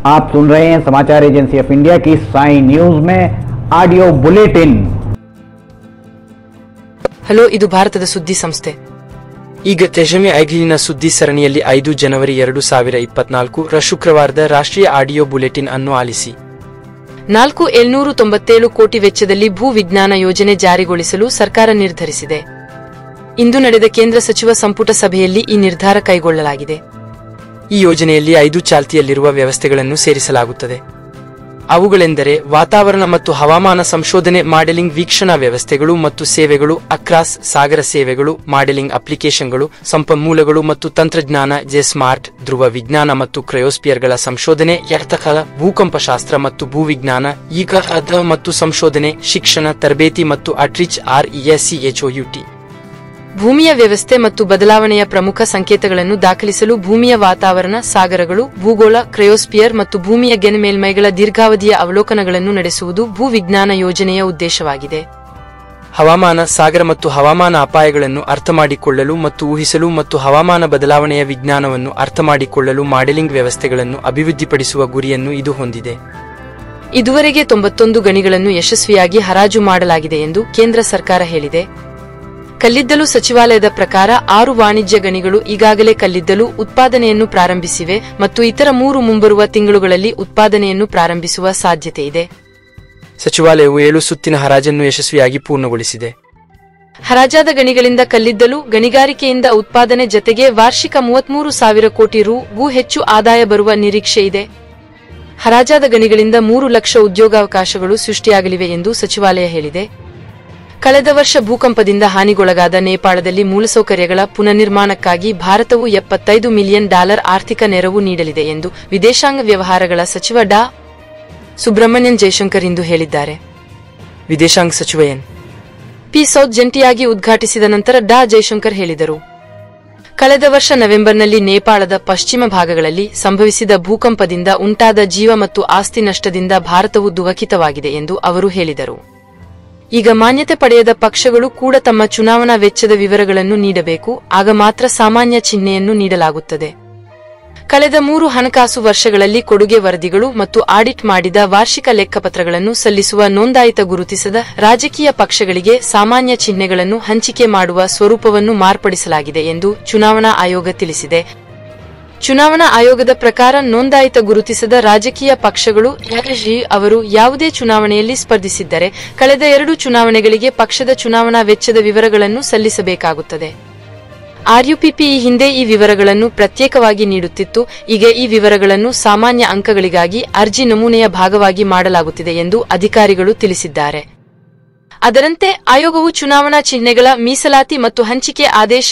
आप सुन रहे हैं समाचार एजेंसी ऑफ इंडिया की साई न्यूज में ऑडियो बुलेटिन। ಹಲೋ, ಇದು ಭಾರತದ ಸುದ್ದಿ ಸಂಸ್ಥೆ. ಈಗ ತೆಜಮೆ ಐಗ್ಲಿನ ಸುದ್ದಿ ಸರಣಿಯಲ್ಲಿ 5 ಜನವರಿ 2024 ಶುಕ್ರವಾರದ ರಾಷ್ಟ್ರೀಯ ಆಡಿಯೋ ಬುಲೆಟಿನ್ ಅನ್ನು ಆಲಿಸಿ. 4797 ಕೋಟಿ ವೆಚ್ಚದಲ್ಲಿ ಭೂ ವಿಜ್ಞಾನ ಯೋಜನೆ ಜಾರಿಗೊಳಿಸಲು ಸರ್ಕಾರ ನಿರ್ಧರಿಸಿದೆ. ಇಂದು ನಡೆದ ಕೇಂದ್ರ ಸಚಿವ ಸಂಪುಟ ಸಭೆಯಲ್ಲಿ ಈ ನಿರ್ಧಾರ ಕೈಗೊಳ್ಳಲಾಗಿದೆ. ಈ ಯೋಜನೆಯಲ್ಲಿ 5 ಚಾಲ್ತಿಯಲ್ಲಿರುವ ವ್ಯವಸ್ಥೆಗಳನ್ನು ಸೇರಿಸಲಾಗುತ್ತದೆ. ಅವುಗಳೆಂದರೆ ವಾತಾವರಣ ಮತ್ತು ಹವಾಮಾನ ಸಂಶೋಧನೆ, ಮಾಡೆಲಿಂಗ್ ವೀಕ್ಷಣಾ ವ್ಯವಸ್ಥೆಗಳು ಮತ್ತು ಸೇವೆಗಳು, ಅಕ್ರಾಸ್ ಸಾಗರ ಸೇವೆಗಳು, ಮಾಡೆಲಿಂಗ್ ಅಪ್ಲಿಕೇಶನ್ಗಳು, ಸಂಪನ್ಮೂಲಗಳು ಮತ್ತು ತಂತ್ರಜ್ಞಾನ, ಸ್ಮಾರ್ಟ್ ಧ್ರುವ ವಿಜ್ಞಾನ ಮತ್ತು ಕ್ರಯೋಸ್ಪಿಯರ್ಗಳ ಸಂಶೋಧನೆ, ಎರ್ತಕಲ ಭೂಕಂಪಶಾಸ್ತ್ರ ಮತ್ತು ಭೂವಿಜ್ಞಾನ, ಈಗ ಮತ್ತು ಸಂಶೋಧನೆ, ಶಿಕ್ಷಣ, ತರಬೇತಿ ಮತ್ತು ಅಟ್ರಿಚ್ RESCHOUT. ಭೂಮಿಯ ವ್ಯವಸ್ಥೆ ಮತ್ತು ಬದಲಾವಣೆಯ ಪ್ರಮುಖ ಸಂಕೇತಗಳನ್ನು ದಾಖಲಿಸಲು ಭೂಮಿಯ ವಾತಾವರಣ, ಸಾಗರಗಳು, ಭೂಗೋಳ, ಕ್ರಯೋಸ್ಪಿಯರ್ ಮತ್ತು ಭೂಮಿಯ ಮೇಲ್ಮೈಗಳ ದೀರ್ಘಾವಧಿಯ ಅವಲೋಕನಗಳನ್ನು ನಡೆಸುವುದು ಭೂವಿಜ್ಞಾನ ಯೋಜನೆಯ ಉದ್ದೇಶವಾಗಿದೆ. ಹವಾಮಾನ, ಸಾಗರ ಮತ್ತು ಹವಾಮಾನ ಅಪಾಯಗಳನ್ನು ಅರ್ಥಮಾಡಿಕೊಳ್ಳಲು ಮತ್ತು ಊಹಿಸಲು ಮತ್ತು ಹವಾಮಾನ ಬದಲಾವಣೆಯ ವಿಜ್ಞಾನವನ್ನು ಅರ್ಥಮಾಡಿಕೊಳ್ಳಲು ಮಾಡೆಲಿಂಗ್ ವ್ಯವಸ್ಥೆಗಳನ್ನು ಅಭಿವೃದ್ಧಿಪಡಿಸುವ ಗುರಿಯನ್ನು ಇದು ಹೊಂದಿದೆ. ಇದುವರೆಗೆ 91 ಗಣಿಗಳನ್ನು ಯಶಸ್ವಿಯಾಗಿ ಹರಾಜು ಮಾಡಲಾಗಿದೆ ಎಂದು ಕೇಂದ್ರ ಸರ್ಕಾರ ಹೇಳಿದೆ. ಕಲ್ಲಿದ್ದಲು ಸಚಿವಾಲಯದ ಪ್ರಕಾರ 6 ವಾಣಿಜ್ಯ ಗಣಿಗಳು ಈಗಾಗಲೇ ಕಲ್ಲಿದ್ದಲು ಉತ್ಪಾದನೆಯನ್ನು ಪ್ರಾರಂಭಿಸಿವೆ ಮತ್ತು ಇತರ 3 ಮುಂಬರುವ ತಿಂಗಳುಗಳಲ್ಲಿ ಉತ್ಪಾದನೆಯನ್ನು ಪ್ರಾರಂಭಿಸುವ ಸಾಧ್ಯತೆ ಇದೆ. ಸಚಿವಾಲಯವು 7 ಸುತ್ತಿನ ಹರಾಜನ್ನು ಯಶಸ್ವಿಯಾಗಿ ಪೂರ್ಣಗೊಳಿಸಿದೆ. ಹರಾಜಾದ ಗಣಿಗಳಿಂದ ಕಲ್ಲಿದ್ದಲು ಗಣಿಗಾರಿಕೆಯಿಂದ ಉತ್ಪಾದನೆ ಜತೆಗೆ ವಾರ್ಷಿಕ 33,000 ಕೋಟಿ ರೂ ಹೆಚ್ಚು ಆದಾಯ ಬರುವ ನಿರೀಕ್ಷೆ ಇದೆ. ಹರಾಜಾದ ಗಣಿಗಳಿಂದ 3 ಲಕ್ಷ ಉದ್ಯೋಗಾವಕಾಶಗಳು ಸೃಷ್ಟಿಯಾಗಲಿವೆ ಎಂದು ಸಚಿವಾಲಯ ಹೇಳಿದೆ. ಕಳೆದ ವರ್ಷ ಭೂಕಂಪದಿಂದ ಹಾನಿಗೊಳಗಾದ ನೇಪಾಳದಲ್ಲಿ ಮೂಲಸೌಕರ್ಯಗಳ ಪುನರ್ನಿರ್ಮಾಣಕ್ಕಾಗಿ ಭಾರತವು $75 ಮಿಲಿಯನ್ ಆರ್ಥಿಕ ನೆರವು ನೀಡಲಿದೆ ಎಂದು ವಿದೇಶಾಂಗ ವ್ಯವಹಾರಗಳ ಸಚಿವ ಡಾ. ಸುಬ್ರಹ್ಮಣ್ಯನ್ ಜೈಶಂಕರ್ ಇಂದು ಹೇಳಿದ್ದಾರೆ. ವಿದೇಶಾಂಗ ಸಚಿವ P. ಸೌತ್ ಜಂಟಿಯಾಗಿ ಉದ್ಘಾಟಿಸಿದ ನಂತರ ಡಾ. ಜೈಶಂಕರ್ ಹೇಳಿದರು. ಕಳೆದ ವರ್ಷ ನವೆಂಬರ್ನಲ್ಲಿ ನೇಪಾಳದ ಪಶ್ಚಿಮ ಭಾಗಗಳಲ್ಲಿ ಸಂಭವಿಸಿದ ಭೂಕಂಪದಿಂದ ಉಂಟಾದ ಜೀವ ಮತ್ತು ಆಸ್ತಿ ನಷ್ಟದಿಂದ ಭಾರತವು ದುಃಖಿತವಾಗಿದೆ ಎಂದು ಅವರು ಹೇಳಿದರು. ಈಗ ಮಾನ್ಯತೆ ಪಡೆಯದ ಪಕ್ಷಗಳು ಕೂಡ ತಮ್ಮ ಚುನಾವಣಾ ವೆಚ್ಚದ ವಿವರಗಳನ್ನು ನೀಡಬೇಕು, ಆಗ ಮಾತ್ರ ಸಾಮಾನ್ಯ ಚಿಹ್ನೆಯನ್ನು ನೀಡಲಾಗುತ್ತದೆ. ಕಳೆದ 3 ಹಣಕಾಸು ವರ್ಷಗಳಲ್ಲಿ ಕೊಡುಗೆ ವರದಿಗಳು ಮತ್ತು ಆಡಿಟ್ ಮಾಡಿದ ವಾರ್ಷಿಕ ಲೆಕ್ಕಪತ್ರಗಳನ್ನು ಸಲ್ಲಿಸುವ ನೋಂದಾಯಿತ ಗುರುತಿಸದ ರಾಜಕೀಯ ಪಕ್ಷಗಳಿಗೆ ಸಾಮಾನ್ಯ ಚಿಹ್ನೆಗಳನ್ನು ಹಂಚಿಕೆ ಮಾಡುವ ಸ್ವರೂಪವನ್ನು ಮಾರ್ಪಡಿಸಲಾಗಿದೆ ಎಂದು ಚುನಾವಣಾ ಆಯೋಗ ತಿಳಿಸಿದೆ. ಚುನಾವಣಾ ಆಯೋಗದ ಪ್ರಕಾರ ನೋಂದಾಯಿತ ಗುರುತಿಸದ ರಾಜಕೀಯ ಪಕ್ಷಗಳು ಅವರು ಯಾವುದೇ ಚುನಾವಣೆಯಲ್ಲಿ ಸ್ಪರ್ಧಿಸಿದ್ದರೆ ಕಳೆದ 2 ಚುನಾವಣೆಗಳಿಗೆ ಪಕ್ಷದ ಚುನಾವಣಾ ವೆಚ್ಚದ ವಿವರಗಳನ್ನು ಸಲ್ಲಿಸಬೇಕಾಗುತ್ತದೆ. RUPP ಈ ಹಿಂದೆ ಈ ವಿವರಗಳನ್ನು ಪ್ರತ್ಯೇಕವಾಗಿ ನೀಡುತ್ತಿತ್ತು. ಈಗ ಈ ವಿವರಗಳನ್ನು ಸಾಮಾನ್ಯ ಅಂಕಗಳಿಗಾಗಿ ಅರ್ಜಿ ನಮೂನೆಯ ಭಾಗವಾಗಿ ಮಾಡಲಾಗುತ್ತಿದೆ ಎಂದು ಅಧಿಕಾರಿಗಳು ತಿಳಿಸಿದ್ದಾರೆ. ಅದರಂತೆ ಆಯೋಗವು ಚುನಾವಣಾ ಚಿಹ್ನೆಗಳ ಮೀಸಲಾತಿ ಮತ್ತು ಹಂಚಿಕೆ ಆದೇಶ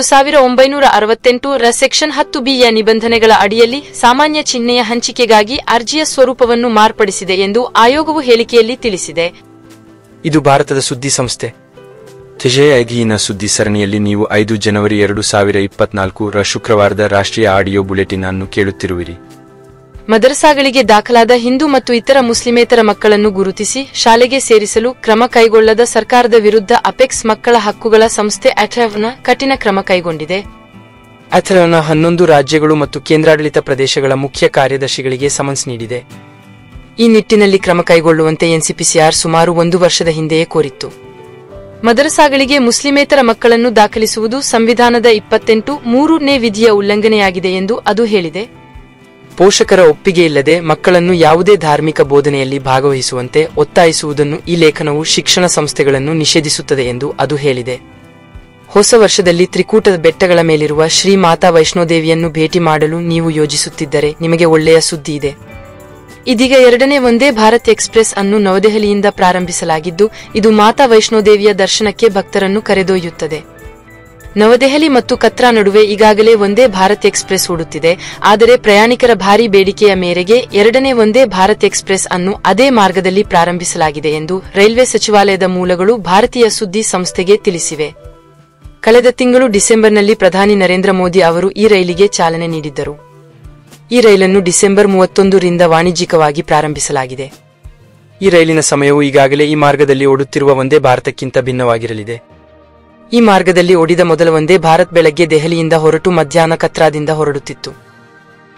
1968 ರ ಸೆಕ್ಷನ್ 10B ಯ ನಿಬಂಧನೆಗಳ ಅಡಿಯಲ್ಲಿ ಸಾಮಾನ್ಯ ಚಿಹ್ನೆಯ ಹಂಚಿಕೆಗಾಗಿ ಅರ್ಜಿಯ ಸ್ವರೂಪವನ್ನು ಮಾರ್ಪಡಿಸಿದೆ ಎಂದು ಆಯೋಗವು ಹೇಳಿಕೆಯಲ್ಲಿ ತಿಳಿಸಿದೆ. ಇದು ಭಾರತದ ಸುದ್ದಿ ಸಂಸ್ಥೆ. ತೆಜೆಐಗಿನ ಸುದ್ದಿ ಸರಣಿಯಲ್ಲಿ ನೀವು 5 ಜನವರಿ 2024 ಶುಕ್ರವಾರದ ರಾಷ್ಟ್ರೀಯ ಆಡಿಯೋ ಬುಲೆಟಿನ್ ಅನ್ನು ಕೇಳುತ್ತಿರುವಿರಿ. ಮದರಸಾಗಳಿಗೆ ದಾಖಲಾದ ಹಿಂದೂ ಮತ್ತು ಇತರ ಮುಸ್ಲಿಮೇತರ ಮಕ್ಕಳನ್ನು ಗುರುತಿಸಿ ಶಾಲೆಗೆ ಸೇರಿಸಲು ಕ್ರಮ ಕೈಗೊಳ್ಳದ ಸರ್ಕಾರದ ವಿರುದ್ಧ ಅಪೆಕ್ಸ್ ಮಕ್ಕಳ ಹಕ್ಕುಗಳ ಸಂಸ್ಥೆ ATHRAನ ಕಠಿಣ ಕ್ರಮ ಕೈಗೊಂಡಿದೆ. ATHRAನ 11 ರಾಜ್ಯಗಳು ಮತ್ತು ಕೇಂದ್ರಾಡಳಿತ ಪ್ರದೇಶಗಳ ಮುಖ್ಯ ಕಾರ್ಯದರ್ಶಿಗಳಿಗೆ ಸಮನ್ಸ್ ನೀಡಿದೆ. ಈ ನಿಟ್ಟಿನಲ್ಲಿ ಕ್ರಮ ಕೈಗೊಳ್ಳುವಂತೆ NCPCR ಸುಮಾರು 1 ವರ್ಷದ ಹಿಂದೆಯೇ ಕೋರಿತ್ತು. ಮದರಸಾಗಳಿಗೆ ಮುಸ್ಲಿಮೇತರ ಮಕ್ಕಳನ್ನು ದಾಖಲಿಸುವುದು ಸಂವಿಧಾನದ 28(3)ನೇ ವಿಧಿಯ ಉಲ್ಲಂಘನೆಯಾಗಿದೆ ಎಂದು ಅದು ಹೇಳಿದೆ. ಪೋಷಕರ ಒಪ್ಪಿಗೆ ಇಲ್ಲದೆ ಮಕ್ಕಳನ್ನು ಯಾವುದೇ ಧಾರ್ಮಿಕ ಬೋಧನೆಯಲ್ಲಿ ಭಾಗವಹಿಸುವಂತೆ ಒತ್ತಾಯಿಸುವುದನ್ನು ಈ ಲೇಖನವು ಶಿಕ್ಷಣ ಸಂಸ್ಥೆಗಳನ್ನು ನಿಷೇಧಿಸುತ್ತದೆ ಎಂದು ಅದು ಹೇಳಿದೆ. ಹೊಸ ವರ್ಷದಲ್ಲಿ ತ್ರಿಕೂಟದ ಬೆಟ್ಟಗಳ ಮೇಲಿರುವ ಶ್ರೀ ಮಾತಾ ವೈಷ್ಣೋದೇವಿಯನ್ನು ಭೇಟಿ ಮಾಡಲು ನೀವು ಯೋಜಿಸುತ್ತಿದ್ದರೆ ನಿಮಗೆ ಒಳ್ಳೆಯ ಸುದ್ದಿ ಇದೆ. ಇದೀಗ 2ನೇ ವಂದೇ ಭಾರತ್ ಎಕ್ಸ್‌ಪ್ರೆಸ್ ಅನ್ನು ನವದೆಹಲಿಯಿಂದ ಪ್ರಾರಂಭಿಸಲಾಗಿದ್ದು, ಇದು ಮಾತಾ ವೈಷ್ಣೋದೇವಿಯ ದರ್ಶನಕ್ಕೆ ಭಕ್ತರನ್ನು ಕರೆದೊಯ್ಯುತ್ತದೆ. ನವದೆಹಲಿ ಮತ್ತು ಕತ್ರಾ ನಡುವೆ ಈಗಾಗಲೇ ವಂದೇ ಭಾರತ್ ಎಕ್ಸ್‌ಪ್ರೆಸ್ ಓಡುತ್ತಿದೆ. ಆದರೆ ಪ್ರಯಾಣಿಕರ ಭಾರೀ ಬೇಡಿಕೆಯ ಮೇರೆಗೆ 2ನೇ ವಂದೇ ಭಾರತ್ ಎಕ್ಸ್‌ಪ್ರೆಸ್ ಅನ್ನು ಅದೇ ಮಾರ್ಗದಲ್ಲಿ ಪ್ರಾರಂಭಿಸಲಾಗಿದೆ ಎಂದು ರೈಲ್ವೆ ಸಚಿವಾಲಯದ ಮೂಲಗಳು ಭಾರತೀಯ ಸುದ್ದಿ ಸಂಸ್ಥೆಗೆ ತಿಳಿಸಿವೆ. ಕಳೆದ ತಿಂಗಳು ಡಿಸೆಂಬರ್ನಲ್ಲಿ ಪ್ರಧಾನಿ ನರೇಂದ್ರ ಮೋದಿ ಅವರು ಈ ರೈಲಿಗೆ ಚಾಲನೆ ನೀಡಿದ್ದರು. ಈ ರೈಲನ್ನು ಡಿಸೆಂಬರ್ 31 ರಿಂದ ವಾಣಿಜ್ಯಿಕವಾಗಿ ಪ್ರಾರಂಭಿಸಲಾಗಿದೆ. ಈ ರೈಲಿನ ಸಮಯವು ಈಗಾಗಲೇ ಈ ಮಾರ್ಗದಲ್ಲಿ ಓಡುತ್ತಿರುವ ವಂದೇ ಭಾರತಕ್ಕಿಂತ ಭಿನ್ನವಾಗಿರಲಿದೆ. ಈ ಮಾರ್ಗದಲ್ಲಿ ಓಡಿದ ಮೊದಲ ವಂದೇ ಭಾರತ್ ಬೆಳಗ್ಗೆ ದೆಹಲಿಯಿಂದ ಹೊರಟು ಮಧ್ಯಾಹ್ನ ಕತ್ರಾದಿಂದ ಹೊರಡುತ್ತಿತ್ತು.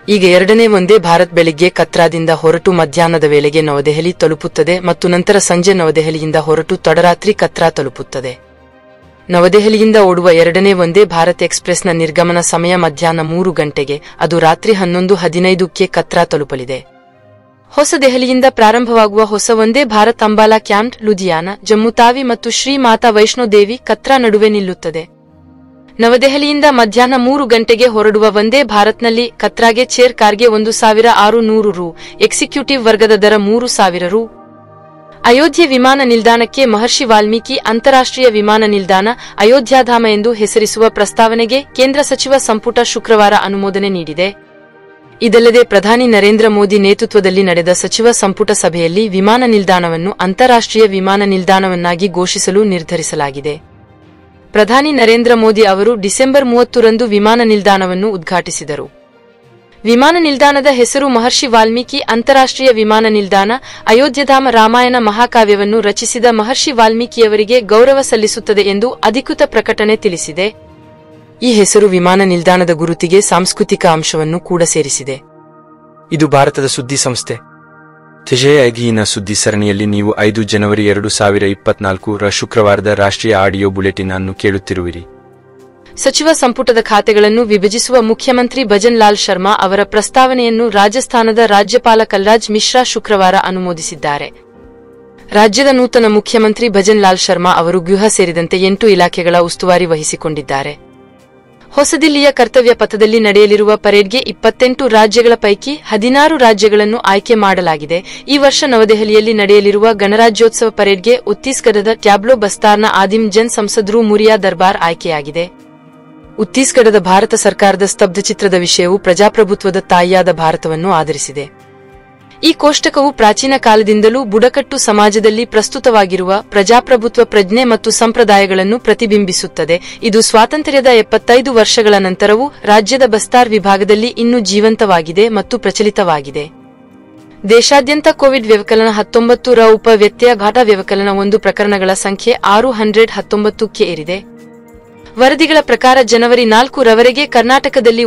ಈಗ ಎರಡನೇ ವಂದೇ ಭಾರತ್ ಬೆಳಿಗ್ಗೆ ಕತ್ರಾದಿಂದ ಹೊರಟು ಮಧ್ಯಾಹ್ನದ ವೇಳೆಗೆ ನವದೆಹಲಿ ತಲುಪುತ್ತದೆ ಮತ್ತು ನಂತರ ಸಂಜೆ ನವದೆಹಲಿಯಿಂದ ಹೊರಟು ತಡರಾತ್ರಿ ಕತ್ರಾ ತಲುಪುತ್ತದೆ. ನವದೆಹಲಿಯಿಂದ ಓಡುವ ಎರಡನೇ ವಂದೇ ಭಾರತ್ ಎಕ್ಸ್ಪ್ರೆಸ್ನ ನಿರ್ಗಮನ ಸಮಯ ಮಧ್ಯಾಹ್ನ 3 ಗಂಟೆಗೆ, ಅದು ರಾತ್ರಿ 11:15ಕ್ಕೆ ಕತ್ರಾ ತಲುಪಲಿದೆ. ಹೊಸ ದೆಹಲಿಯಿಂದ ಪ್ರಾರಂಭವಾಗುವ ಹೊಸ ವಂದೇ ಭಾರತ್ ಅಂಬಾಲಾ ಕ್ಯಾಂಪ್, ಲುಧಿಯಾನ, ಜಮ್ಮು ತಾವಿ ಮತ್ತು ಶ್ರೀ ಮಾತಾ ವೈಷ್ಣೋ ದೇವಿ ಕತ್ರಾ ನಡುವೆ ನಿಲ್ಲುತ್ತದೆ. ನವದೆಹಲಿಯಿಂದ ಮಧ್ಯಾಹ್ನ 3 ಗಂಟೆಗೆ ಹೊರಡುವ ವಂದೇ ಭಾರತ್ನಲ್ಲಿ ಕತ್ರಾಗೆ ಚೇರ್ ಕಾರ್ಗೆ 1,600 ರು, ಎಕ್ಸಿಕ್ಯೂಟಿವ್ ವರ್ಗದ ದರ 3,000 ರು. ಅಯೋಧ್ಯೆ ವಿಮಾನ ನಿಲ್ದಾಣಕ್ಕೆ ಮಹರ್ಷಿ ವಾಲ್ಮೀಕಿ ಅಂತಾರಾಷ್ಟ್ರೀಯ ವಿಮಾನ ನಿಲ್ದಾಣ, ಅಯೋಧ್ಯಾಧಾಮ ಎಂದು ಹೆಸರಿಸುವ ಪ್ರಸ್ತಾವನೆಗೆ ಕೇಂದ್ರ ಸಚಿವ ಸಂಪುಟ ಶುಕ್ರವಾರ ಅನುಮೋದನೆ ನೀಡಿದೆ. ಇದಲ್ಲದೆ ಪ್ರಧಾನಿ ನರೇಂದ್ರ ಮೋದಿ ನೇತೃತ್ವದಲ್ಲಿ ನಡೆದ ಸಚಿವ ಸಂಪುಟ ಸಭೆಯಲ್ಲಿ ವಿಮಾನ ನಿಲ್ದಾಣವನ್ನು ಅಂತಾರಾಷ್ಟ್ರೀಯ ವಿಮಾನ ನಿಲ್ದಾಣವನ್ನಾಗಿ ಘೋಷಿಸಲು ನಿರ್ಧರಿಸಲಾಗಿದೆ. ಪ್ರಧಾನಿ ನರೇಂದ್ರ ಮೋದಿ ಅವರು ಡಿಸೆಂಬರ್ 30ರಂದು ವಿಮಾನ ನಿಲ್ದಾಣವನ್ನು ಉದ್ಘಾಟಿಸಿದರು. ವಿಮಾನ ನಿಲ್ದಾಣದ ಹೆಸರು ಮಹರ್ಷಿ ವಾಲ್ಮೀಕಿ ಅಂತಾರಾಷ್ಟ್ರೀಯ ವಿಮಾನ ನಿಲ್ದಾಣ, ಅಯೋಧ್ಯಧಾಮ ರಾಮಾಯಣ ಮಹಾಕಾವ್ಯವನ್ನು ರಚಿಸಿದ ಮಹರ್ಷಿ ವಾಲ್ಮೀಕಿಯವರಿಗೆ ಗೌರವ ಸಲ್ಲಿಸುತ್ತದೆ ಎಂದು ಅಧಿಕೃತ ಪ್ರಕಟಣೆ ತಿಳಿಸಿದೆ. ಈ ಹೆಸರು ವಿಮಾನ ನಿಲ್ದಾಣದ ಗುರುತಿಗೆ ಸಾಂಸ್ಕೃತಿಕ ಅಂಶವನ್ನು ಕೂಡ ಸೇರಿಸಿದೆ. ಇದು ಭಾರತದ ಸುದ್ದಿ ಸಂಸ್ಥೆ ತೆಜೆಯಾಗಿನ ಸುದ್ದಿ ಸರಣಿಯಲ್ಲಿ ನೀವು 5 ಜನವರಿ 2024ರ ಶುಕ್ರವಾರದ ರಾಷ್ಟ್ರೀಯ ಆಡಿಯೋ ಬುಲೆಟಿನ್ ಅನ್ನು ಕೇಳುತ್ತಿರುವಿರಿ. ಸಚಿವ ಸಂಪುಟದ ಖಾತೆಗಳನ್ನು ವಿಭಜಿಸುವ ಮುಖ್ಯಮಂತ್ರಿ ಭಜನ್ ಲಾಲ್ ಶರ್ಮಾ ಅವರ ಪ್ರಸ್ತಾವನೆಯನ್ನು ರಾಜಸ್ಥಾನದ ರಾಜ್ಯಪಾಲ ಕಲ್ರಾಜ್ ಮಿಶ್ರಾ ಶುಕ್ರವಾರ ಅನುಮೋದಿಸಿದ್ದಾರೆ. ರಾಜ್ಯದ ನೂತನ ಮುಖ್ಯಮಂತ್ರಿ ಭಜನ್ ಲಾಲ್ ಶರ್ಮಾ ಅವರು ಗೃಹ ಸೇರಿದಂತೆ 8 ಇಲಾಖೆಗಳ ಉಸ್ತುವಾರಿ ವಹಿಸಿಕೊಂಡಿದ್ದಾರೆ. ಹೊಸದಿಲ್ಲಿಯ ಕರ್ತವ್ಯ ಪಥದಲ್ಲಿ ನಡೆಯಲಿರುವ ಪರೇಡ್ಗೆ 28 ರಾಜ್ಯಗಳ ಪೈಕಿ 16 ರಾಜ್ಯಗಳನ್ನು ಆಯ್ಕೆ ಮಾಡಲಾಗಿದೆ. ಈ ವರ್ಷ ನವದೆಹಲಿಯಲ್ಲಿ ನಡೆಯಲಿರುವ ಗಣರಾಜ್ಯೋತ್ಸವ ಪರೇಡ್ಗೆ ಛತ್ತೀಸ್ಗಢದ ಟ್ಯಾಬ್ಲೋ ಬಸ್ತಾರ್ನ ಆದಿಮ್ ಜನ್ ಸಂಸದ್ರು ಮುರಿಯಾ ದರ್ಬಾರ್ ಆಯ್ಕೆಯಾಗಿದೆ. ಛತ್ತೀಸ್ಗಢದ ಭಾರತ ಸರ್ಕಾರದ ಸ್ತಬ್ಧಚಿತ್ರದ ವಿಷಯವು ಪ್ರಜಾಪ್ರಭುತ್ವದ ತಾಯಿಯಾದ ಭಾರತವನ್ನು ಆಧರಿಸಿದೆ. ಈ ಕೋಷ್ಟಕವು ಪ್ರಾಚೀನ ಕಾಲದಿಂದಲೂ ಬುಡಕಟ್ಟು ಸಮಾಜದಲ್ಲಿ ಪ್ರಸ್ತುತವಾಗಿರುವ ಪ್ರಜಾಪ್ರಭುತ್ವ ಪ್ರಜ್ಞೆ ಮತ್ತು ಸಂಪ್ರದಾಯಗಳನ್ನು ಪ್ರತಿಬಿಂಬಿಸುತ್ತದೆ. ಇದು ಸ್ವಾತಂತ್ರ್ಯದ 75 ವರ್ಷಗಳ ನಂತರವೂ ರಾಜ್ಯದ ಬಸ್ತಾರ್ ವಿಭಾಗದಲ್ಲಿ ಇನ್ನೂ ಜೀವಂತವಾಗಿದೆ ಮತ್ತು ಪ್ರಚಲಿತವಾಗಿದೆ. ದೇಶಾದ್ಯಂತ ಕೋವಿಡ್ ವ್ಯವಕಲನ 19ರ ಉಪ ವ್ಯತ್ಯಯ ಘಾಟ ವ್ಯವಕಲನ 1 ಪ್ರಕರಣಗಳ ಸಂಖ್ಯೆ 619ಕ್ಕೆ ಏರಿದೆ. ವರದಿಗಳ ಪ್ರಕಾರ ಜನವರಿ 4ರವರೆಗೆ ಕರ್ನಾಟಕದಲ್ಲಿ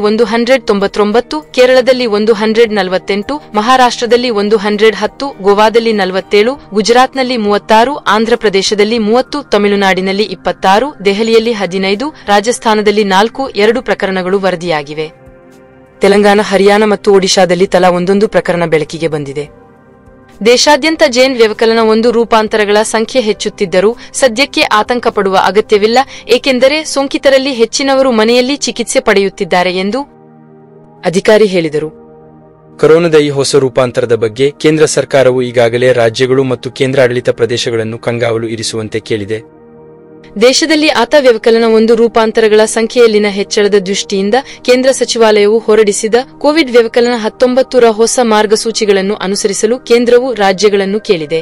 199, ಕೇರಳದಲ್ಲಿ 148, ಮಹಾರಾಷ್ಟ್ರದಲ್ಲಿ 110, ಗೋವಾದಲ್ಲಿ 47, ಗುಜರಾತ್ನಲ್ಲಿ 36, ಆಂಧ್ರಪ್ರದೇಶದಲ್ಲಿ 30, ತಮಿಳುನಾಡಿನಲ್ಲಿ 26, ದೆಹಲಿಯಲ್ಲಿ 15, ರಾಜಸ್ಥಾನದಲ್ಲಿ 4, 2 ಪ್ರಕರಣಗಳು ವರದಿಯಾಗಿವೆ. ತೆಲಂಗಾಣ, ಹರಿಯಾಣ ಮತ್ತು ಒಡಿಶಾದಲ್ಲಿ ತಲಾ 1 ಪ್ರಕರಣ ಬೆಳಕಿಗೆ ಬಂದಿದೆ. ದೇಶಾದ್ಯಂತ ಜೇನ್ ವ್ಯವಕಲನ 1 ರೂಪಾಂತರಗಳ ಸಂಖ್ಯೆ ಹೆಚ್ಚುತ್ತಿದ್ದರೂ ಸದ್ಯಕ್ಕೆ ಆತಂಕ ಪಡುವ ಅಗತ್ಯವಿಲ್ಲ, ಏಕೆಂದರೆ ಸೋಂಕಿತರಲ್ಲಿ ಹೆಚ್ಚಿನವರು ಮನೆಯಲ್ಲಿ ಚಿಕಿತ್ಸೆ ಪಡೆಯುತ್ತಿದ್ದಾರೆ ಎಂದು ಅಧಿಕಾರಿ ಹೇಳಿದರು. ಕೊರೋನಾದ ಈ ಹೊಸ ರೂಪಾಂತರದ ಬಗ್ಗೆ ಕೇಂದ್ರ ಸರ್ಕಾರವು ಈಗಾಗಲೇ ರಾಜ್ಯಗಳು ಮತ್ತು ಕೇಂದ್ರಾಡಳಿತ ಪ್ರದೇಶಗಳನ್ನು ಕಂಗಾವಲು ಇರಿಸುವಂತೆ ಕೇಳಿದೆ. ದೇಶದಲ್ಲಿ ಆತ ವ್ಯವಕಲನ 1 ರೂಪಾಂತರಗಳ ಸಂಖ್ಯೆಯಲ್ಲಿನ ಹೆಚ್ಚಳದ ದೃಷ್ಟಿಯಿಂದ ಕೇಂದ್ರ ಸಚಿವಾಲಯವು ಹೊರಡಿಸಿದ ಕೋವಿಡ್ ವ್ಯವಕಲನ 19ರ ಹೊಸ ಮಾರ್ಗಸೂಚಿಗಳನ್ನು ಅನುಸರಿಸಲು ಕೇಂದ್ರವು ರಾಜ್ಯಗಳನ್ನು ಕೇಳಿದೆ.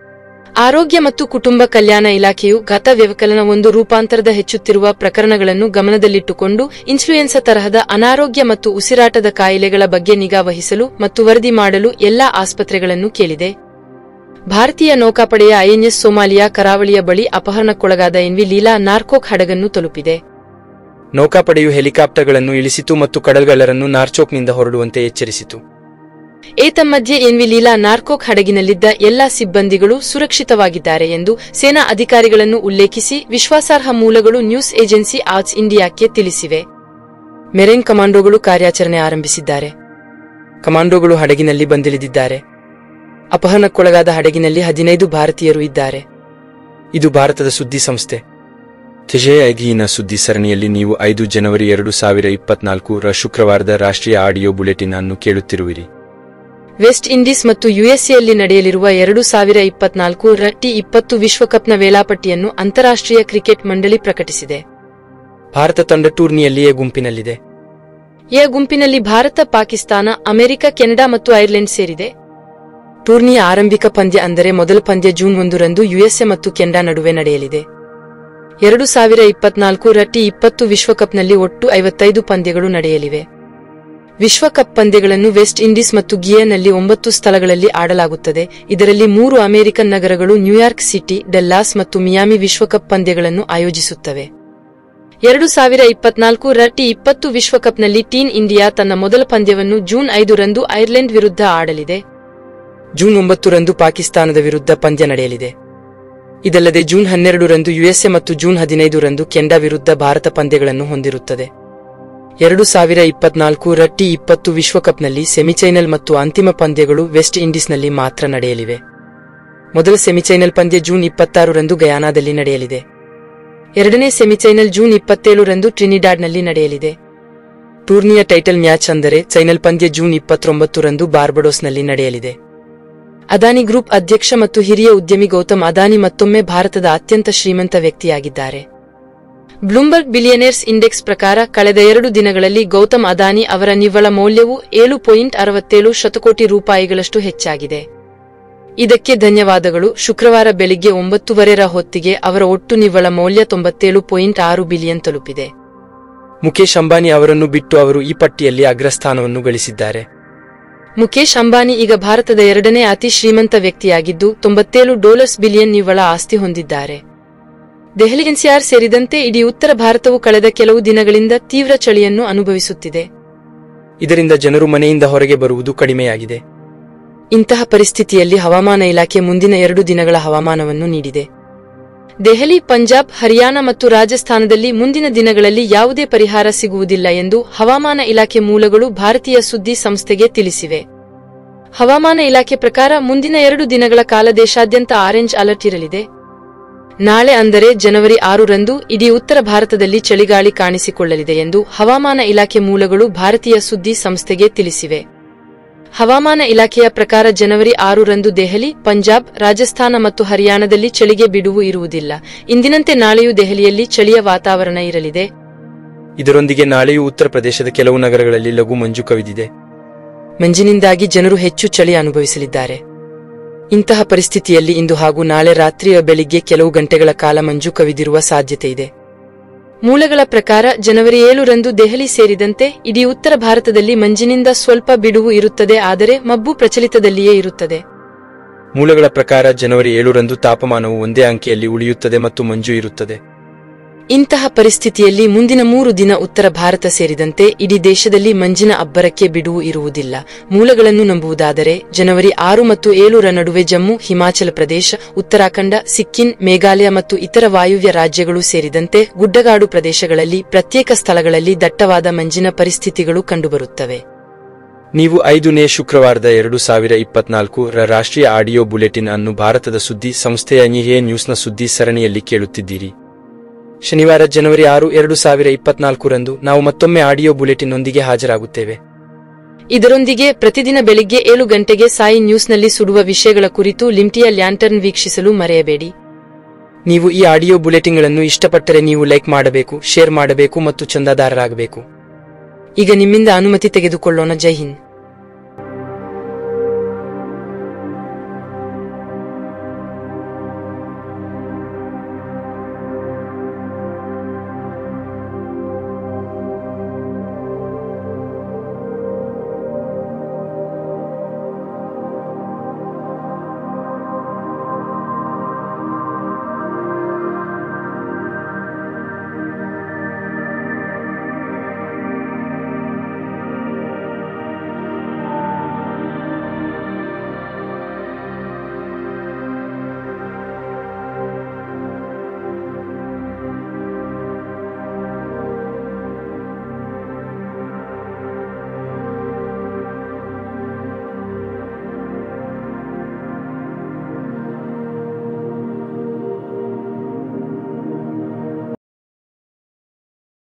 ಆರೋಗ್ಯ ಮತ್ತು ಕುಟುಂಬ ಕಲ್ಯಾಣ ಇಲಾಖೆಯು ಘಾತ ವ್ಯವಕಲನ 1 ರೂಪಾಂತರದ ಹೆಚ್ಚುತ್ತಿರುವ ಪ್ರಕರಣಗಳನ್ನು ಗಮನದಲ್ಲಿಟ್ಟುಕೊಂಡು ಇನ್ಫ್ಲೂಯೆನ್ಸಾ ತರಹದ ಅನಾರೋಗ್ಯ ಮತ್ತು ಉಸಿರಾಟದ ಕಾಯಿಲೆಗಳ ಬಗ್ಗೆ ನಿಗಾ ವಹಿಸಲು ಮತ್ತು ವರದಿ ಮಾಡಲು ಎಲ್ಲಾ ಆಸ್ಪತ್ರೆಗಳನ್ನು ಕೇಳಿದೆ. ಭಾರತೀಯ ನೌಕಾಪಡೆಯ ಐಎನ್ಎಸ್ ಸೋಮಾಲಿಯಾ ಕರಾವಳಿಯ ಬಳಿ ಅಪಹರಣಕ್ಕೊಳಗಾದ ಎನ್ವಿ ಲೀಲಾ ನಾರ್ಕೋಕ್ ಹಡಗನ್ನು ತಲುಪಿದೆ. ನೌಕಾಪಡೆಯು ಹೆಲಿಕಾಪ್ಟರ್ಗಳನ್ನು ಇಳಿಸಿತು ಮತ್ತು ಕಡಲ್ಗಳ್ಳರನ್ನು ನಾರ್ಚೋಕ್ನಿಂದ ಹೊರಡುವಂತೆ ಎಚ್ಚರಿಸಿತು. ಏತನ್ಮಧ್ಯೆ ಎನ್ವಿ ಲೀಲಾ ನಾರ್ಕೋಕ್ ಹಡಗಿನಲ್ಲಿದ್ದ ಎಲ್ಲಾ ಸಿಬ್ಬಂದಿಗಳು ಸುರಕ್ಷಿತವಾಗಿದ್ದಾರೆ ಎಂದು ಸೇನಾ ಅಧಿಕಾರಿಗಳನ್ನು ಉಲ್ಲೇಖಿಸಿ ವಿಶ್ವಾಸಾರ್ಹ ಮೂಲಗಳು ನ್ಯೂಸ್ ಏಜೆನ್ಸಿ ಆಜ್ ಇಂಡಿಯಾಕ್ಕೆ ತಿಳಿಸಿವೆ. ಮೆರೈನ್ ಕಮಾಂಡೋಗಳು ಕಾರ್ಯಾಚರಣೆ ಆರಂಭಿಸಿದ್ದಾರೆ. ಕಮಾಂಡೋಗಳು ಹಡಗಿನಲ್ಲಿ ಬಂದಿಳಿದಿದ್ದಾರೆ. ಅಪಹರಣಕ್ಕೊಳಗಾದ ಹಡಗಿನಲ್ಲಿ 15 ಭಾರತೀಯರು ಇದ್ದಾರೆ. ಇದು ಭಾರತದ ಸುದ್ದಿ ಸಂಸ್ಥೆ ತೆಜೆಯಾಗಿನ ಸುದ್ದಿ ಸರಣಿಯಲ್ಲಿ ನೀವು 5 ಜನವರಿ 2024ರ ಶುಕ್ರವಾರದ ರಾಷ್ಟ್ರೀಯ ಆಡಿಯೋ ಬುಲೆಟಿನ್ ಅನ್ನು ಕೇಳುತ್ತಿರುವಿರಿ. ವೆಸ್ಟ್ ಇಂಡೀಸ್ ಮತ್ತು ಯುಎಸ್ಎಯಲ್ಲಿ ನಡೆಯಲಿರುವ 2024ರ ಟಿ20 ವಿಶ್ವಕಪ್ನ ವೇಳಾಪಟ್ಟಿಯನ್ನು ಅಂತಾರಾಷ್ಟ್ರೀಯ ಕ್ರಿಕೆಟ್ ಮಂಡಳಿ ಪ್ರಕಟಿಸಿದೆ. ಭಾರತ ತಂಡ ಟೂರ್ನಿಯಲ್ಲಿ ಎ ಗುಂಪಿನಲ್ಲಿದೆ. ಎ ಗುಂಪಿನಲ್ಲಿ ಭಾರತ, ಪಾಕಿಸ್ತಾನ, ಅಮೆರಿಕ, ಕೆನಡಾ ಮತ್ತು ಐರ್ಲೆಂಡ್ ಸೇರಿದೆ. ಟೂರ್ನಿಯ ಆರಂಭಿಕ ಪಂದ್ಯ ಅಂದರೆ ಮೊದಲ ಪಂದ್ಯ ಜೂನ್ 1ರಂದು ಯುಎಸ್ಎ ಮತ್ತು ಕೆನಡಾ ನಡುವೆ ನಡೆಯಲಿದೆ. 2024ರ ಟಿ20 ವಿಶ್ವಕಪ್ನಲ್ಲಿ ಒಟ್ಟು 55 ಪಂದ್ಯಗಳು ನಡೆಯಲಿವೆ. ವಿಶ್ವಕಪ್ ಪಂದ್ಯಗಳನ್ನು ವೆಸ್ಟ್ ಇಂಡೀಸ್ ಮತ್ತು ಗಿಯಾನಲ್ಲಿ 9 ಸ್ಥಳಗಳಲ್ಲಿ ಆಡಲಾಗುತ್ತದೆ. ಇದರಲ್ಲಿ 3 ಅಮೆರಿಕನ್ ನಗರಗಳು ನ್ಯೂಯಾರ್ಕ್ ಸಿಟಿ, ಡಲ್ಲಾಸ್ ಮತ್ತು ಮಿಯಾಮಿ ವಿಶ್ವಕಪ್ ಪಂದ್ಯಗಳನ್ನು ಆಯೋಜಿಸುತ್ತವೆ. 2024 ರ ಟಿ20 ವಿಶ್ವಕಪ್ನಲ್ಲಿ ಟೀಮ್ ಇಂಡಿಯಾ ತನ್ನ ಮೊದಲ ಪಂದ್ಯವನ್ನು ಜೂನ್ 5 ರಂದು ಐರ್ಲೆಂಡ್ ವಿರುದ್ಧ ಆಡಲಿದೆ. ಜೂನ್ 9 ರಂದು ಪಾಕಿಸ್ತಾನದ ವಿರುದ್ಧ ಪಂದ್ಯ ನಡೆಯಲಿದೆ. ಇದಲ್ಲದೆ ಜೂನ್ 12 ರಂದು ಯುಎಸ್ಎ ಮತ್ತು ಜೂನ್ 15 ರಂದು ಕೆನಡಾ ವಿರುದ್ಧ ಭಾರತ ಪಂದ್ಯಗಳನ್ನು ಹೊಂದಿರುತ್ತದೆ. 2024 ರ ಟಿ20 ವಿಶ್ವಕಪ್ನಲ್ಲಿ ಸೆಮಿಫೈನಲ್ ಮತ್ತು ಅಂತಿಮ ಪಂದ್ಯಗಳು ವೆಸ್ಟ್ ಇಂಡೀಸ್ನಲ್ಲಿ ಮಾತ್ರ ನಡೆಯಲಿವೆ. ಮೊದಲ ಸೆಮಿಫೈನಲ್ ಪಂದ್ಯ ಜೂನ್ 26 ರಂದು ಗಯಾನಾದಲ್ಲಿ ನಡೆಯಲಿದೆ. ಎರಡನೇ ಸೆಮಿಫೈನಲ್ ಜೂನ್ 27 ರಂದು ಟ್ರಿನಿಡಾಡ್ನಲ್ಲಿ ನಡೆಯಲಿದೆ. ಟೂರ್ನಿಯ ಟೈಟಲ್ ಮ್ಯಾಚ್ ಅಂದರೆ ಫೈನಲ್ ಪಂದ್ಯ ಜೂನ್ 29 ರಂದು ಬಾರ್ಬಡೋಸ್ನಲ್ಲಿ ನಡೆಯಲಿದೆ. ಅದಾನಿ ಗ್ರೂಪ್ ಅಧ್ಯಕ್ಷ ಮತ್ತು ಹಿರಿಯ ಉದ್ಯಮಿ ಗೌತಮ್ ಅದಾನಿ ಮತ್ತೊಮ್ಮೆ ಭಾರತದ ಅತ್ಯಂತ ಶ್ರೀಮಂತ ವ್ಯಕ್ತಿಯಾಗಿದ್ದಾರೆ. ಬ್ಲೂಮ್ಬರ್ಗ್ ಬಿಲಿಯನೇರ್ಸ್ ಇಂಡೆಕ್ಸ್ ಪ್ರಕಾರ ಕಳೆದ 2 ದಿನಗಳಲ್ಲಿ ಗೌತಮ್ ಅದಾನಿ ಅವರ ನಿವ್ವಳ ಮೌಲ್ಯವು 7.67 ಶತಕೋಟಿ ರೂಪಾಯಿಗಳಷ್ಟು ಹೆಚ್ಚಾಗಿದೆ. ಇದಕ್ಕೆ ಧನ್ಯವಾದಗಳು. ಶುಕ್ರವಾರ ಬೆಳಿಗ್ಗೆ 9:30 ಹೊತ್ತಿಗೆ ಅವರ ಒಟ್ಟು ನಿವ್ವಳ ಮೌಲ್ಯ 97.6 ಬಿಲಿಯನ್ ತಲುಪಿದೆ. ಮುಖೇಶ್ ಅಂಬಾನಿ ಅವರನ್ನು ಬಿಟ್ಟು ಅವರು ಈ ಪಟ್ಟಿಯಲ್ಲಿ ಅಗ್ರಸ್ಥಾನವನ್ನು ಗಳಿಸಿದ್ದಾರೆ. ಮುಖೇಶ್ ಅಂಬಾನಿ ಈಗ ಭಾರತದ 2ನೇ ಅತಿ ಶ್ರೀಮಂತ ವ್ಯಕ್ತಿಯಾಗಿದ್ದು $97 ಬಿಲಿಯನ್ ನಿವ್ವಳ ಆಸ್ತಿ ಹೊಂದಿದ್ದಾರೆ. ದೆಹಲಿ ಎನ್ಸಿಆರ್ ಸೇರಿದಂತೆ ಇಡೀ ಉತ್ತರ ಭಾರತವು ಕಳೆದ ಕೆಲವು ದಿನಗಳಿಂದ ತೀವ್ರ ಚಳಿಯನ್ನು ಅನುಭವಿಸುತ್ತಿದೆ. ಇದರಿಂದ ಜನರು ಮನೆಯಿಂದ ಹೊರಗೆ ಬರುವುದು ಕಡಿಮೆಯಾಗಿದೆ. ಇಂತಹ ಪರಿಸ್ಥಿತಿಯಲ್ಲಿ ಹವಾಮಾನ ಇಲಾಖೆ ಮುಂದಿನ 2 ದಿನಗಳ ಹವಾಮಾನವನ್ನು ನೀಡಿದೆ. ದೆಹಲಿ, ಪಂಜಾಬ್, ಹರಿಯಾಣ ಮತ್ತು ರಾಜಸ್ಥಾನದಲ್ಲಿ ಮುಂದಿನ ದಿನಗಳಲ್ಲಿ ಯಾವುದೇ ಪರಿಹಾರ ಸಿಗುವುದಿಲ್ಲ ಎಂದು ಹವಾಮಾನ ಇಲಾಖೆ ಮೂಲಗಳು ಭಾರತೀಯ ಸುದ್ದಿ ಸಂಸ್ಥೆಗೆ ತಿಳಿಸಿವೆ. ಹವಾಮಾನ ಇಲಾಖೆ ಪ್ರಕಾರ ಮುಂದಿನ 2 ದಿನಗಳ ಕಾಲ ದೇಶಾದ್ಯಂತ ಆರೆಂಜ್ ಅಲರ್ಟ್ ಇರಲಿದೆ. ನಾಳೆ ಅಂದರೆ ಜನವರಿ 6 ರಂದು ಇಡೀ ಉತ್ತರ ಭಾರತದಲ್ಲಿ ಚಳಿಗಾಳಿ ಕಾಣಿಸಿಕೊಳ್ಳಲಿದೆ ಎಂದು ಹವಾಮಾನ ಇಲಾಖೆ ಮೂಲಗಳು ಭಾರತೀಯ ಸುದ್ದಿ ಸಂಸ್ಥೆಗೆ ತಿಳಿಸಿವೆ. ಹವಾಮಾನ ಇಲಾಖೆಯ ಪ್ರಕಾರ ಜನವರಿ 6 ರಂದು ದೆಹಲಿ, ಪಂಜಾಬ್, ರಾಜಸ್ಥಾನ ಮತ್ತು ಹರಿಯಾಣದಲ್ಲಿ ಚಳಿಗೆ ಬಿಡುವು ಇರುವುದಿಲ್ಲ. ಇಂದಿನಂತೆ ನಾಳೆಯೂ ದೆಹಲಿಯಲ್ಲಿ ಚಳಿಯ ವಾತಾವರಣ ಇರಲಿದೆ. ಇದರೊಂದಿಗೆ ನಾಳೆಯೂ ಉತ್ತರ ಪ್ರದೇಶದ ಕೆಲವು ನಗರಗಳಲ್ಲಿ ಲಘು ಮಂಜು ಕವಿದಿದೆ. ಮಂಜಿನಿಂದಾಗಿ ಜನರು ಹೆಚ್ಚು ಚಳಿ ಅನುಭವಿಸಲಿದ್ದಾರೆ. ಇಂತಹ ಪರಿಸ್ಥಿತಿಯಲ್ಲಿ ಇಂದು ಹಾಗೂ ನಾಳೆ ರಾತ್ರಿಯ ಬೆಳಿಗ್ಗೆ ಕೆಲವು ಗಂಟೆಗಳ ಕಾಲ ಮಂಜು ಕವಿದಿರುವ ಸಾಧ್ಯತೆ ಇದೆ. ಮೂಲಗಳ ಪ್ರಕಾರ ಜನವರಿ 7 ರಂದು ದೆಹಲಿ ಸೇರಿದಂತೆ ಇಡೀ ಉತ್ತರ ಭಾರತದಲ್ಲಿ ಮಂಜಿನಿಂದ ಸ್ವಲ್ಪ ಬಿಡುವು ಇರುತ್ತದೆ, ಆದರೆ ಮಬ್ಬು ಪ್ರಚಲಿತದಲ್ಲಿಯೇ ಇರುತ್ತದೆ. ಮೂಲಗಳ ಪ್ರಕಾರ ಜನವರಿ 7 ರಂದು ತಾಪಮಾನವು ಒಂದೇ ಅಂಕೆಯಲ್ಲಿ ಉಳಿಯುತ್ತದೆ ಮತ್ತು ಮಂಜು ಇರುತ್ತದೆ. ಇಂತಹ ಪರಿಸ್ಥಿತಿಯಲ್ಲಿ ಮುಂದಿನ 3 ದಿನ ಉತ್ತರ ಭಾರತ ಸೇರಿದಂತೆ ಇಡೀ ದೇಶದಲ್ಲಿ ಮಂಜಿನ ಅಬ್ಬರಕ್ಕೆ ಬಿಡುವು ಇರುವುದಿಲ್ಲ. ಮೂಲಗಳನ್ನು ನಂಬುವುದಾದರೆ ಜನವರಿ 6 ಮತ್ತು 7 ರ ನಡುವೆ ಜಮ್ಮು, ಹಿಮಾಚಲ ಪ್ರದೇಶ, ಉತ್ತರಾಖಂಡ, ಸಿಕ್ಕಿಂ, ಮೇಘಾಲಯ ಮತ್ತು ಇತರ ವಾಯುವ್ಯ ರಾಜ್ಯಗಳು ಸೇರಿದಂತೆ ಗುಡ್ಡಗಾಡು ಪ್ರದೇಶಗಳಲ್ಲಿ ಪ್ರತ್ಯೇಕ ಸ್ಥಳಗಳಲ್ಲಿ ದಟ್ಟವಾದ ಮಂಜಿನ ಪರಿಸ್ಥಿತಿಗಳು ಕಂಡುಬರುತ್ತವೆ. ನೀವು 5ನೇ ಶುಕ್ರವಾರದ 2024 ರ ರಾಷ್ಟ್ರೀಯ ಆಡಿಯೋ ಬುಲೆಟಿನ್ ಅನ್ನು ಭಾರತದ ಸುದ್ದಿ ಸಂಸ್ಥೆಯ ಎ ನ್ಯೂಸ್ನ ಸುದ್ದಿ ಸರಣಿಯಲ್ಲಿ ಕೇಳುತ್ತಿದ್ದೀರಿ. ಶನಿವಾರ ಜನವರಿ 6, 2024 ರಂದು ನಾವು ಮತ್ತೊಮ್ಮೆ ಆಡಿಯೋ ಬುಲೆಟಿನ್ ಒಂದಿಗೆ ಹಾಜರಾಗುತ್ತೇವೆ. ಇದರೊಂದಿಗೆ ಪ್ರತಿದಿನ ಬೆಳಿಗ್ಗೆ 7 ಗಂಟೆಗೆ ಸಾಯಿ ನ್ಯೂಸ್ನಲ್ಲಿ ಸುಡುವ ವಿಷಯಗಳ ಕುರಿತು ಲಿಂಟಿಯ ಲ್ಯಾಂಟರ್ನ್ ವೀಕ್ಷಿಸಲು ಮರೆಯಬೇಡಿ. ನೀವು ಈ ಆಡಿಯೋ ಬುಲೆಟಿನ್ಗಳನ್ನು ಇಷ್ಟಪಟ್ಟರೆ ನೀವು ಲೈಕ್ ಮಾಡಬೇಕು, ಶೇರ್ ಮಾಡಬೇಕು ಮತ್ತು ಚಂದಾದಾರರಾಗಬೇಕು. ಈಗ ನಿಮ್ಮಿಂದ ಅನುಮತಿ ತೆಗೆದುಕೊಳ್ಳೋಣ. ಜೈ ಹಿಂದ್.